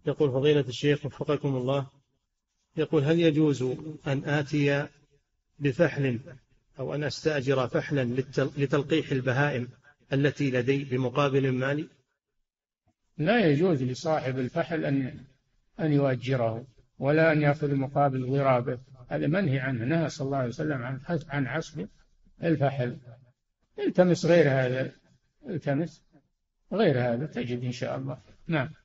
يقول فضيلة الشيخ وفقكم الله، يقول هل يجوز أن آتي بفحل أو أن أستأجر فحلا لتلقيح البهائم التي لدي بمقابل مالي؟ لا يجوز لصاحب الفحل أن يؤجره ولا أن يأخذ مقابل ضرابه، هذا منهي عنه، نهى صلى الله عليه وسلم عن عصب الفحل. التمس غير هذا، التمس غير هذا تجد إن شاء الله. نعم.